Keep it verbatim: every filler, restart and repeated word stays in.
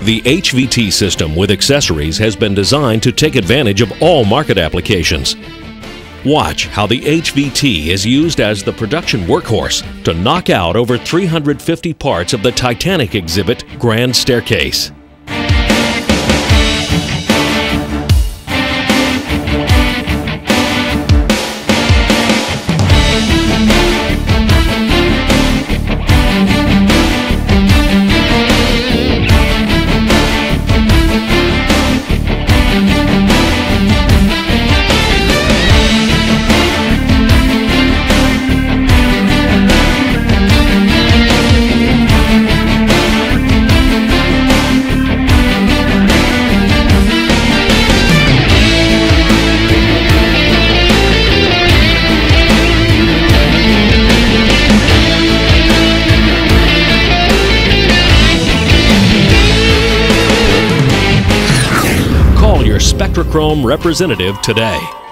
The H V T system with accessories has been designed to take advantage of all market applications. Watch how the H V T is used as the production workhorse to knock out over three hundred fifty parts of the Titanic exhibit Grand Staircase. Call your Spectra Chrome representative today.